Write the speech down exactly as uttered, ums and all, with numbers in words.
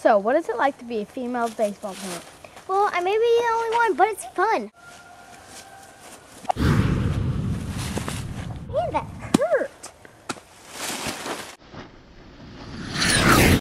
So, what is it like to be a female baseball player? Well, I may be the only one, but it's fun.